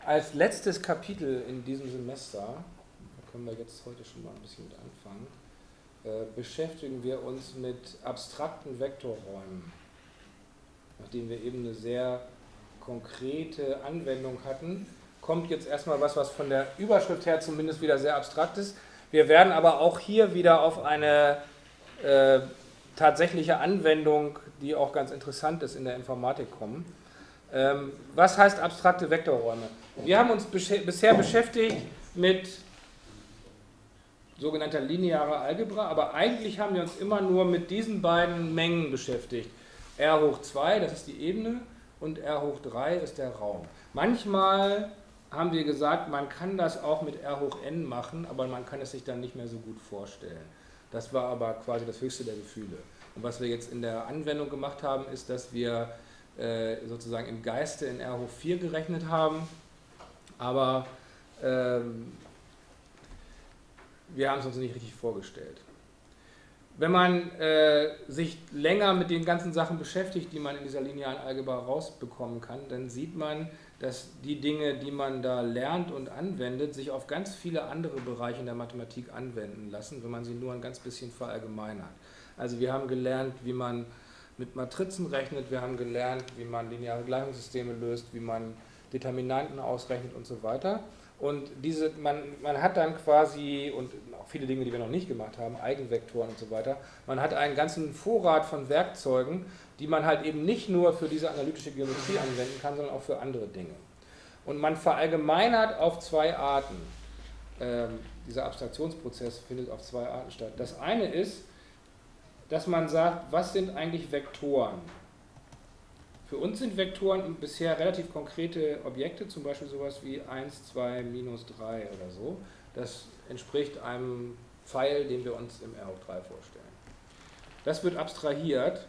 Als letztes Kapitel in diesem Semester, da können wir jetzt heute schon mal ein bisschen mit anfangen, beschäftigen wir uns mit abstrakten Vektorräumen. Nachdem wir eben eine sehr konkrete Anwendung hatten, kommt jetzt erstmal was von der Überschrift her zumindest wieder sehr abstrakt ist. Wir werden aber auch hier wieder auf eine tatsächliche Anwendung, die auch ganz interessant ist, in der Informatik kommen. Was heißt abstrakte Vektorräume? Wir haben uns bisher beschäftigt mit sogenannter linearer Algebra, aber eigentlich haben wir uns immer nur mit diesen beiden Mengen beschäftigt. R hoch 2, das ist die Ebene, und R hoch 3 ist der Raum. Manchmal haben wir gesagt, man kann das auch mit R hoch n machen, aber man kann es sich dann nicht mehr so gut vorstellen. Das war aber quasi das höchste der Gefühle. Und was wir jetzt in der Anwendung gemacht haben, ist, dass wir sozusagen im Geiste in R hoch 4 gerechnet haben, aber wir haben es uns nicht richtig vorgestellt. Wenn man sich länger mit den ganzen Sachen beschäftigt, die man in dieser linearen Algebra rausbekommen kann, dann sieht man, dass die Dinge, die man da lernt und anwendet, sich auf ganz viele andere Bereiche in der Mathematik anwenden lassen, wenn man sie nur ein ganz bisschen verallgemeinert. Also wir haben gelernt, wie man mit Matrizen rechnet, wir haben gelernt, wie man lineare Gleichungssysteme löst, wie man Determinanten ausrechnet und so weiter. Und man hat dann quasi, und auch viele Dinge, die wir noch nicht gemacht haben, Eigenvektoren und so weiter, man hat einen ganzen Vorrat von Werkzeugen, die man halt eben nicht nur für diese analytische Geometrie anwenden kann, sondern auch für andere Dinge. Und man verallgemeinert auf zwei Arten. Dieser Abstraktionsprozess findet auf zwei Arten statt. Das eine ist, dass man sagt, was sind eigentlich Vektoren? Für uns sind Vektoren bisher relativ konkrete Objekte, zum Beispiel sowas wie 1, 2, minus 3 oder so. Das entspricht einem Pfeil, den wir uns im R hoch 3 vorstellen. Das wird abstrahiert,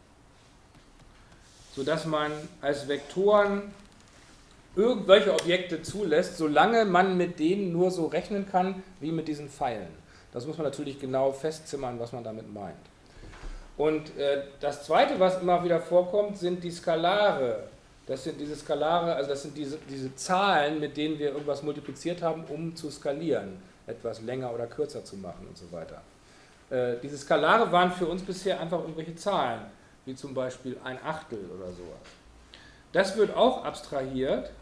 sodass man als Vektoren irgendwelche Objekte zulässt, solange man mit denen nur so rechnen kann, wie mit diesen Pfeilen. Das muss man natürlich genau festzimmern, was man damit meint. Und das Zweite, was immer wieder vorkommt, sind die Skalare. Das sind diese Skalare, also das sind diese Zahlen, mit denen wir irgendwas multipliziert haben, um zu skalieren, etwas länger oder kürzer zu machen und so weiter. Diese Skalare waren für uns bisher einfach irgendwelche Zahlen, wie zum Beispiel ein Achtel oder sowas. Das wird auch abstrahiert,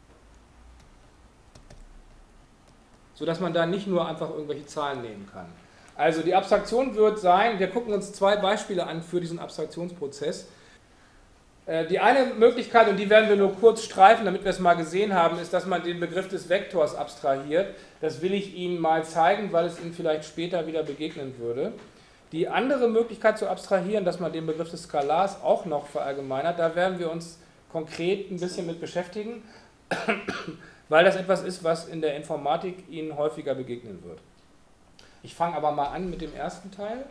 sodass man da nicht nur einfach irgendwelche Zahlen nehmen kann. Also die Abstraktion wird sein, wir gucken uns zwei Beispiele an für diesen Abstraktionsprozess. Die eine Möglichkeit, und die werden wir nur kurz streifen, damit wir es mal gesehen haben, ist, dass man den Begriff des Vektors abstrahiert. Das will ich Ihnen mal zeigen, weil es Ihnen vielleicht später wieder begegnen würde. Die andere Möglichkeit zu abstrahieren, dass man den Begriff des Skalars auch noch verallgemeinert, da werden wir uns konkret ein bisschen mit beschäftigen, weil das etwas ist, was in der Informatik Ihnen häufiger begegnen wird. Ich fange aber mal an mit dem ersten Teil.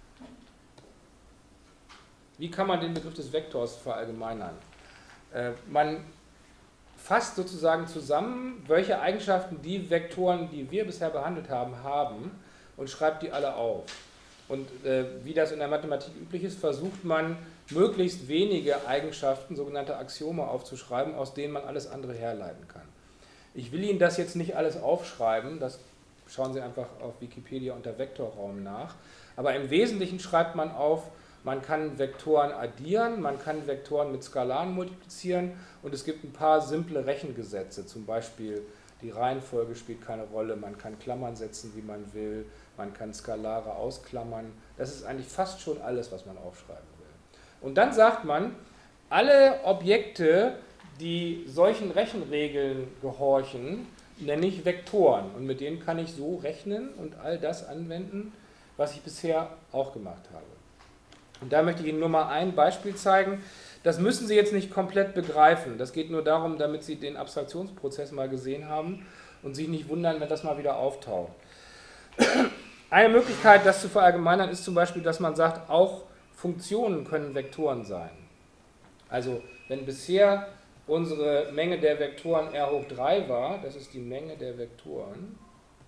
Wie kann man den Begriff des Vektors verallgemeinern? Man fasst sozusagen zusammen, welche Eigenschaften die Vektoren, die wir bisher behandelt haben, haben und schreibt die alle auf. Und wie das in der Mathematik üblich ist, versucht man, möglichst wenige Eigenschaften, sogenannte Axiome, aufzuschreiben, aus denen man alles andere herleiten kann. Ich will Ihnen das jetzt nicht alles aufschreiben, das schauen Sie einfach auf Wikipedia unter Vektorraum nach. Aber im Wesentlichen schreibt man auf, man kann Vektoren addieren, man kann Vektoren mit Skalaren multiplizieren und es gibt ein paar simple Rechengesetze, zum Beispiel die Reihenfolge spielt keine Rolle, man kann Klammern setzen, wie man will, man kann Skalare ausklammern. Das ist eigentlich fast schon alles, was man aufschreiben will. Und dann sagt man, alle Objekte, die solchen Rechenregeln gehorchen, nenne ich Vektoren und mit denen kann ich so rechnen und all das anwenden, was ich bisher auch gemacht habe. Und da möchte ich Ihnen nur mal ein Beispiel zeigen. Das müssen Sie jetzt nicht komplett begreifen. Das geht nur darum, damit Sie den Abstraktionsprozess mal gesehen haben und sich nicht wundern, wenn das mal wieder auftaucht. Eine Möglichkeit, das zu verallgemeinern, ist zum Beispiel, dass man sagt, auch Funktionen können Vektoren sein. Also wenn bisher unsere Menge der Vektoren R hoch 3 war, das ist die Menge der Vektoren,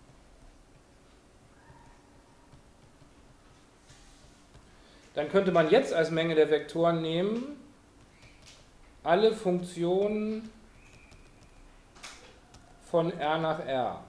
dann könnte man jetzt als Menge der Vektoren nehmen alle Funktionen von R nach R.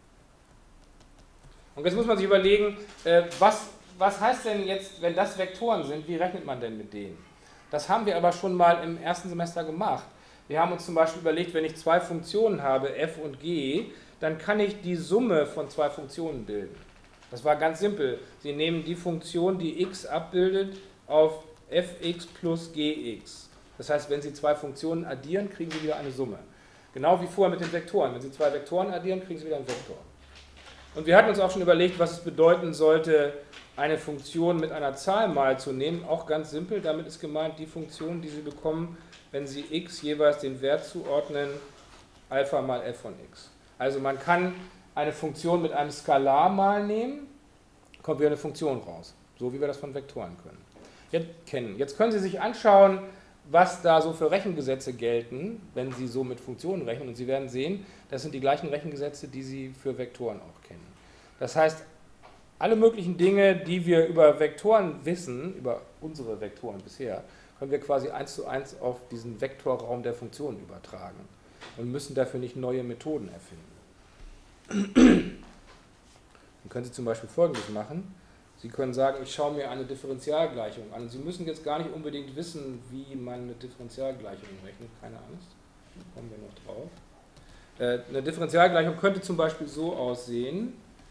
Und jetzt muss man sich überlegen, was heißt denn jetzt, wenn das Vektoren sind, wie rechnet man denn mit denen? Das haben wir aber schon mal im ersten Semester gemacht. Wir haben uns zum Beispiel überlegt, wenn ich zwei Funktionen habe, f und g, dann kann ich die Summe von zwei Funktionen bilden. Das war ganz simpel. Sie nehmen die Funktion, die x abbildet, auf fx plus gx. Das heißt, wenn Sie zwei Funktionen addieren, kriegen Sie wieder eine Summe. Genau wie vorher mit den Vektoren. Wenn Sie zwei Vektoren addieren, kriegen Sie wieder einen Vektor. Und wir hatten uns auch schon überlegt, was es bedeuten sollte, eine Funktion mit einer Zahl mal zu nehmen. Auch ganz simpel, damit ist gemeint die Funktion, die Sie bekommen, wenn Sie x jeweils den Wert zuordnen, Alpha mal f von x. Also man kann eine Funktion mit einem Skalar mal nehmen, kommt wieder eine Funktion raus. So wie wir das von Vektoren kennen. Jetzt können Sie sich anschauen, was da so für Rechengesetze gelten, wenn Sie so mit Funktionen rechnen. Und Sie werden sehen, das sind die gleichen Rechengesetze, die Sie für Vektoren auch kennen. Das heißt, alle möglichen Dinge, die wir über Vektoren wissen, über unsere Vektoren bisher, können wir quasi 1:1 auf diesen Vektorraum der Funktionen übertragen und müssen dafür nicht neue Methoden erfinden. Dann können Sie zum Beispiel Folgendes machen. Sie können sagen, ich schaue mir eine Differentialgleichung an. Sie müssen jetzt gar nicht unbedingt wissen, wie man eine Differentialgleichung rechnet. Keine Angst, da kommen wir noch drauf. Eine Differentialgleichung könnte zum Beispiel so aussehen.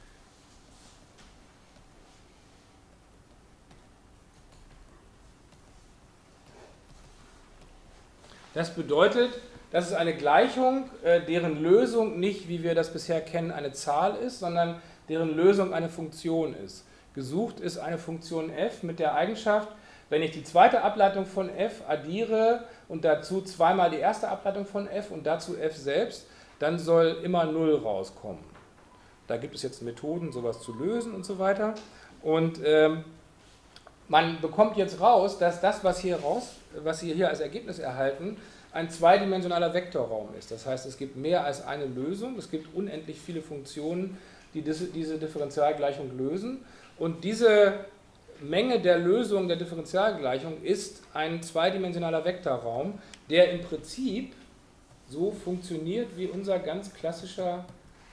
Das bedeutet, das ist eine Gleichung, deren Lösung nicht, wie wir das bisher kennen, eine Zahl ist, sondern deren Lösung eine Funktion ist. Gesucht ist eine Funktion f mit der Eigenschaft, wenn ich die zweite Ableitung von f addiere und dazu zweimal die erste Ableitung von f und dazu f selbst, dann soll immer 0 rauskommen. Da gibt es jetzt Methoden, sowas zu lösen und so weiter. Und man bekommt jetzt raus, dass das, was Sie hier als Ergebnis erhalten, ein zweidimensionaler Vektorraum ist. Das heißt, es gibt mehr als eine Lösung, es gibt unendlich viele Funktionen, die diese Differentialgleichung lösen. Und diese Menge der Lösung der Differentialgleichung ist ein zweidimensionaler Vektorraum, der im Prinzip so funktioniert wie unser ganz klassischer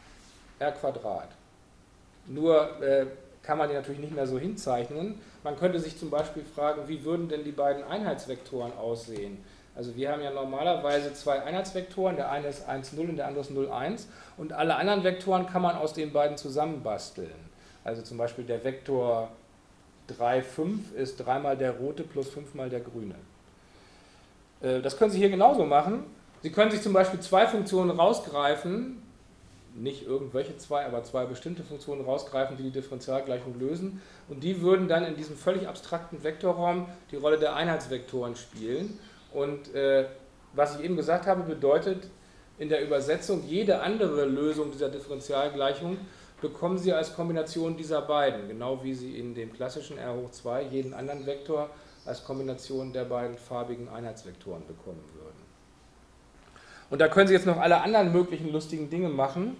R². Nur kann man den natürlich nicht mehr so hinzeichnen. Man könnte sich zum Beispiel fragen, wie würden denn die beiden Einheitsvektoren aussehen? Also wir haben ja normalerweise zwei Einheitsvektoren, der eine ist 1,0 und der andere ist 0,1 und alle anderen Vektoren kann man aus den beiden zusammenbasteln. Also zum Beispiel der Vektor 3, 5 ist 3 mal der rote plus 5 mal der grüne. Das können Sie hier genauso machen. Sie können sich zum Beispiel zwei Funktionen rausgreifen, nicht irgendwelche zwei, aber zwei bestimmte Funktionen rausgreifen, die die Differentialgleichung lösen. Und die würden dann in diesem völlig abstrakten Vektorraum die Rolle der Einheitsvektoren spielen. Und was ich eben gesagt habe, bedeutet in der Übersetzung, jede andere Lösung dieser Differentialgleichung bekommen Sie als Kombination dieser beiden, genau wie Sie in dem klassischen R hoch 2 jeden anderen Vektor als Kombination der beiden farbigen Einheitsvektoren bekommen würden. Und da können Sie jetzt noch alle anderen möglichen lustigen Dinge machen.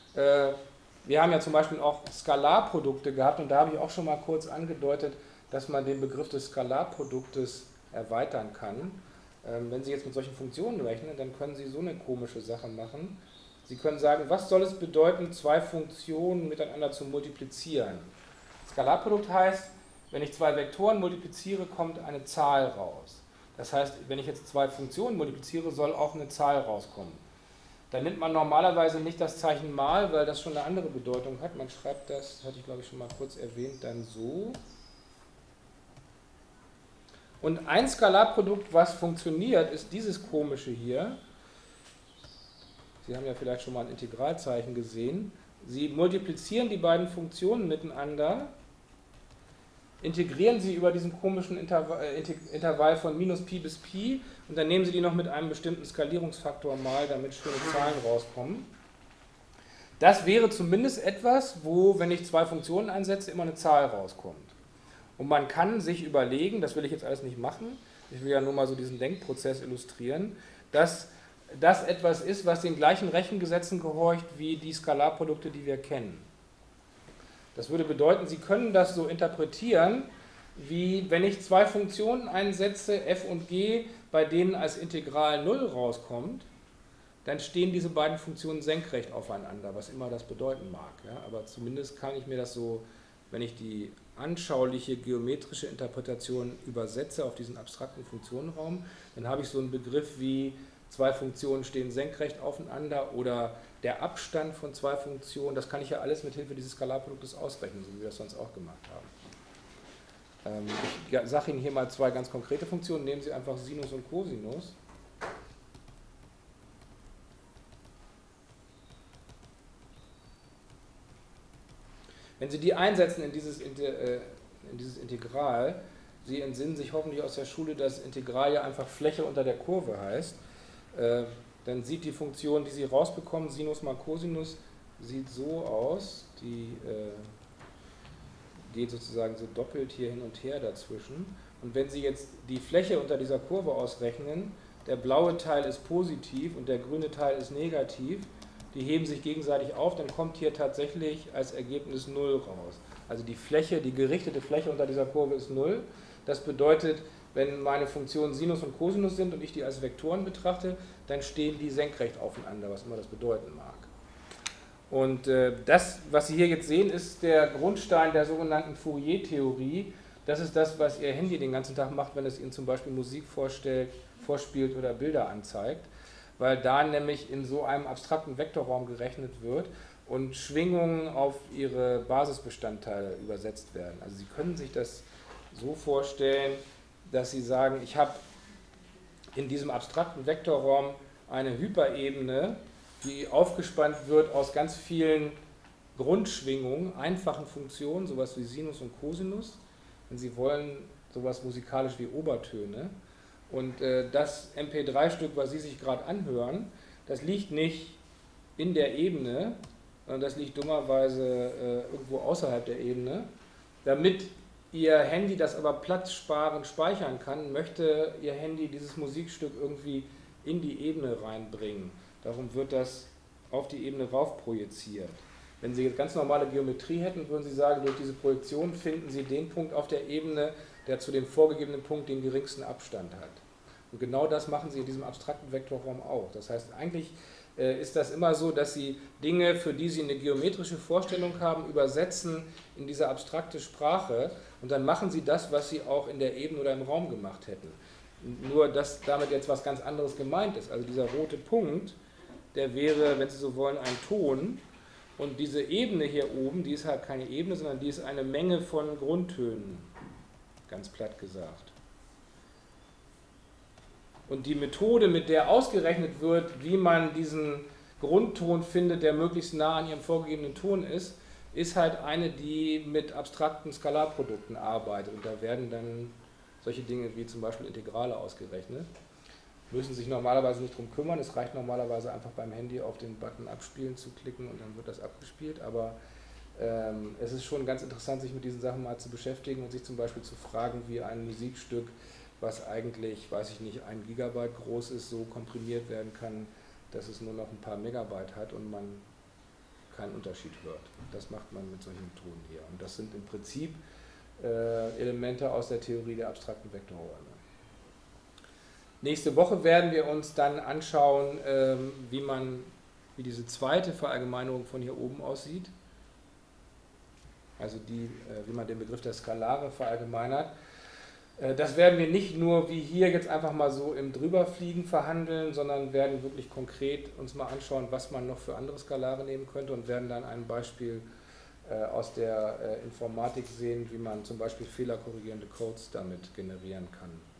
Wir haben ja zum Beispiel auch Skalarprodukte gehabt und da habe ich auch schon mal kurz angedeutet, dass man den Begriff des Skalarproduktes erweitern kann. Wenn Sie jetzt mit solchen Funktionen rechnen, dann können Sie so eine komische Sache machen. Sie können sagen, was soll es bedeuten, zwei Funktionen miteinander zu multiplizieren? Skalarprodukt heißt, wenn ich zwei Vektoren multipliziere, kommt eine Zahl raus. Das heißt, wenn ich jetzt zwei Funktionen multipliziere, soll auch eine Zahl rauskommen. Da nimmt man normalerweise nicht das Zeichen mal, weil das schon eine andere Bedeutung hat. Man schreibt das hatte ich glaube ich schon mal kurz erwähnt, dann so. Und ein Skalarprodukt, was funktioniert, ist dieses komische hier. Sie haben ja vielleicht schon mal ein Integralzeichen gesehen. Sie multiplizieren die beiden Funktionen miteinander, integrieren sie über diesen komischen Intervall von minus Pi bis Pi und dann nehmen Sie die noch mit einem bestimmten Skalierungsfaktor mal, damit schöne Zahlen rauskommen. Das wäre zumindest etwas, wo, wenn ich zwei Funktionen einsetze, immer eine Zahl rauskommt. Und man kann sich überlegen, das will ich jetzt alles nicht machen, ich will ja nur mal so diesen Denkprozess illustrieren, dass das etwas ist, was den gleichen Rechengesetzen gehorcht wie die Skalarprodukte, die wir kennen. Das würde bedeuten, Sie können das so interpretieren, wie wenn ich zwei Funktionen einsetze, f und g, bei denen als Integral 0 rauskommt, dann stehen diese beiden Funktionen senkrecht aufeinander, was immer das bedeuten mag. Ja? Aber zumindest kann ich mir das so, wenn ich die anschauliche geometrische Interpretation übersetze auf diesen abstrakten Funktionenraum, dann habe ich so einen Begriff wie zwei Funktionen stehen senkrecht aufeinander oder der Abstand von zwei Funktionen. Das kann ich ja alles mit Hilfe dieses Skalarproduktes ausrechnen, so wie wir das sonst auch gemacht haben. Ich sage Ihnen hier mal zwei ganz konkrete Funktionen. Nehmen Sie einfach Sinus und Cosinus. Wenn Sie die einsetzen in dieses Integral, Sie entsinnen sich hoffentlich aus der Schule, dass Integral ja einfach Fläche unter der Kurve heißt, dann sieht die Funktion, die Sie rausbekommen, Sinus mal Cosinus, sieht so aus, die geht sozusagen so doppelt hier hin und her dazwischen. Und wenn Sie jetzt die Fläche unter dieser Kurve ausrechnen, der blaue Teil ist positiv und der grüne Teil ist negativ, die heben sich gegenseitig auf, dann kommt hier tatsächlich als Ergebnis 0 raus. Also die Fläche, die gerichtete Fläche unter dieser Kurve ist 0. Das bedeutet, wenn meine Funktionen Sinus und Cosinus sind und ich die als Vektoren betrachte, dann stehen die senkrecht aufeinander, was immer das bedeuten mag. Und das, was Sie hier jetzt sehen, ist der Grundstein der sogenannten Fourier-Theorie. Das ist das, was Ihr Handy den ganzen Tag macht, wenn es Ihnen zum Beispiel Musik vorspielt oder Bilder anzeigt, weil da nämlich in so einem abstrakten Vektorraum gerechnet wird und Schwingungen auf ihre Basisbestandteile übersetzt werden. Also Sie können sich das so vorstellen, dass Sie sagen, ich habe in diesem abstrakten Vektorraum eine Hyperebene, die aufgespannt wird aus ganz vielen Grundschwingungen, einfachen Funktionen, sowas wie Sinus und Cosinus. Wenn Sie wollen, sowas musikalisch wie Obertöne. Und das MP3-Stück, was Sie sich gerade anhören, das liegt nicht in der Ebene, sondern das liegt dummerweise irgendwo außerhalb der Ebene. Damit Ihr Handy das aber platzsparend speichern kann, möchte Ihr Handy dieses Musikstück irgendwie in die Ebene reinbringen. Darum wird das auf die Ebene rauf projiziert. Wenn Sie jetzt ganz normale Geometrie hätten, würden Sie sagen, durch diese Projektion finden Sie den Punkt auf der Ebene, der zu dem vorgegebenen Punkt den geringsten Abstand hat. Und genau das machen Sie in diesem abstrakten Vektorraum auch. Das heißt, eigentlich ist das immer so, dass Sie Dinge, für die Sie eine geometrische Vorstellung haben, übersetzen in diese abstrakte Sprache und dann machen Sie das, was Sie auch in der Ebene oder im Raum gemacht hätten. Nur, dass damit jetzt was ganz anderes gemeint ist. Also dieser rote Punkt, der wäre, wenn Sie so wollen, ein Ton. Und diese Ebene hier oben, die ist halt keine Ebene, sondern die ist eine Menge von Grundtönen, ganz platt gesagt. Und die Methode, mit der ausgerechnet wird, wie man diesen Grundton findet, der möglichst nah an ihrem vorgegebenen Ton ist, ist halt eine, die mit abstrakten Skalarprodukten arbeitet. Und da werden dann solche Dinge wie zum Beispiel Integrale ausgerechnet. Müssen sich normalerweise nicht drum kümmern, es reicht normalerweise einfach beim Handy auf den Button Abspielen zu klicken und dann wird das abgespielt, aber es ist schon ganz interessant, sich mit diesen Sachen mal zu beschäftigen und sich zum Beispiel zu fragen, wie ein Musikstück, was eigentlich, weiß ich nicht, 1 Gigabyte groß ist, so komprimiert werden kann, dass es nur noch ein paar Megabyte hat und man keinen Unterschied hört. Das macht man mit solchen Methoden hier. Und das sind im Prinzip Elemente aus der Theorie der abstrakten Vektorräume. Nächste Woche werden wir uns dann anschauen, wie diese zweite Verallgemeinerung von hier oben aussieht. Also wie man den Begriff der Skalare verallgemeinert. Das werden wir nicht nur wie hier jetzt einfach mal so im Drüberfliegen verhandeln, sondern werden wirklich konkret uns mal anschauen, was man noch für andere Skalare nehmen könnte und werden dann ein Beispiel aus der Informatik sehen, wie man zum Beispiel fehlerkorrigierende Codes damit generieren kann.